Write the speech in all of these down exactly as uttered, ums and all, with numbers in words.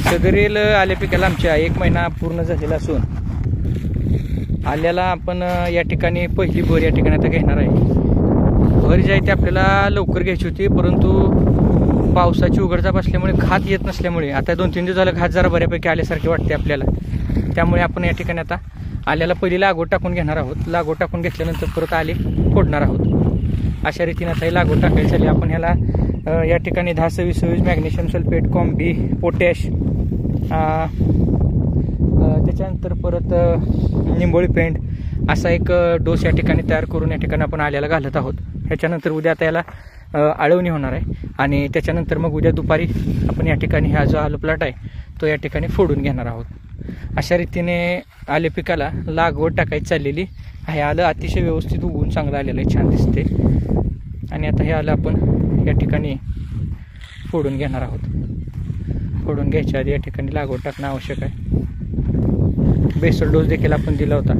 सदरेल आल्या पिकाला आमच्या एक महिना पूर्ण झालेला असून आल्याला आपण या ठिकाणी पहिली भर या ठिकाणी आता घेणार आहे। भर जी आहे ती आपल्याला लवकर घ्यायची होती, परंतु पावसाची उघडझाप असल्यामुळे खात येत नसल्यामुळे आता दोन तीन दिवस झालं खात जरा बऱ्यापैकी आल्यासारखे वाटते आपल्याला। त्यामुळे आपण या ठिकाणी आता आल्याला पहिली लागवड टाकून घेणार आहोत। लागवड टाकून घेतल्यानंतर परत आले फोडणार आहोत। अशा रीतीने आता ही लागवड टाकायची झाली। आपण ह्याला या ठिकाणी दहा सव्वीस सव्वीस मॅग्नेशियम सल्फेट, कॉम्बी, पोटॅश, त्याच्यानंतर परत निंबोळी पेंड असा एक डोस या ठिकाणी तयार करून या ठिकाणी आपण आल्याला घालत आहोत। ह्याच्यानंतर उद्या आता याला आळवणी होणार आहे आणि त्याच्यानंतर मग उद्या दुपारी आपण या ठिकाणी हा जो आलं प्लॉट आहे तो या ठिकाणी फोडून घेणार आहोत। अशा रीतीने आले पिकाला लागवड टाकायची चाललेली आहे। आलं अतिशय व्यवस्थित उगवून चांगलं आलेलं आहे, छान दिसते। आणि आता हे आलं आपण या ठिकाणी फोडून घेणार आहोत। फोडून घ्यायच्या आधी या ठिकाणी लागवड टाकणं आवश्यक आहे। बेसल डोस देखील आपण दिला होता,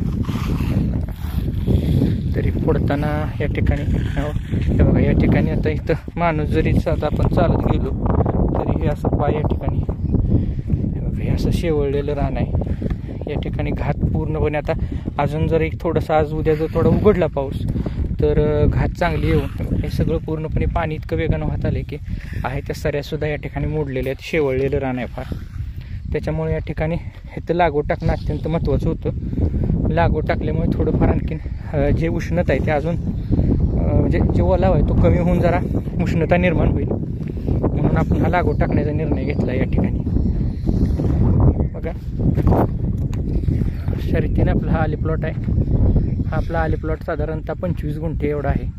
तरी फोडताना या ठिकाणी हे बघा या ठिकाणी आता इथं माणूस जरी आता आपण चालत गेलो तरी हे असं पाय या ठिकाणी हे बघा हे असं शेवळलेलं रान आहे। या ठिकाणी घात पूर्णपणे आता अजून जर एक थोडंसं आज उद्या जर थोडा उघडला पाऊस तर घात चांगली येऊन हे सगळं पूर्णपणे पाणी इतकं वेगानं वाहत आले की आहे त्या सऱ्यासुद्धा या ठिकाणी मोडलेल्या आहेत, शेवळलेलं रान आहे फार। त्याच्यामुळे या ठिकाणी इथं लागवड टाकणं अत्यंत महत्त्वाचं होतं। लागवड टाकल्यामुळे थोडंफार आणखीन जे उष्णता आहे ते अजून म्हणजे जे ओलावा आहे तो कमी होऊन जरा उष्णता निर्माण होईल, म्हणून आपण हा लागवड टाकण्याचा निर्णय घेतला या ठिकाणी। बघा अशा रीतीने आपला हा आले प्लॉट आहे। हा आपला आले प्लॉट साधारणतः पंचवीस गुंठे एवढा आहे।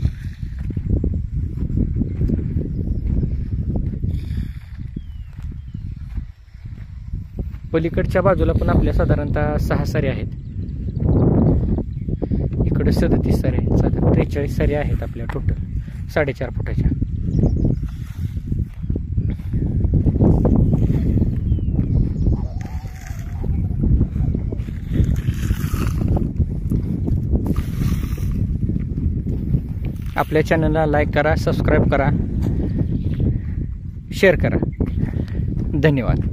पलीकडच्या बाजूला पण आपल्या साधारणतः सहा सारे आहेत, इकडे सदतीस सारे आहेत, साधारण त्रेचाळीस सारे आहेत आपल्या टोटल साडेचार फुटाच्या। आपल्या चॅनलला लाईक करा, सबस्क्राईब करा, शेअर करा। धन्यवाद।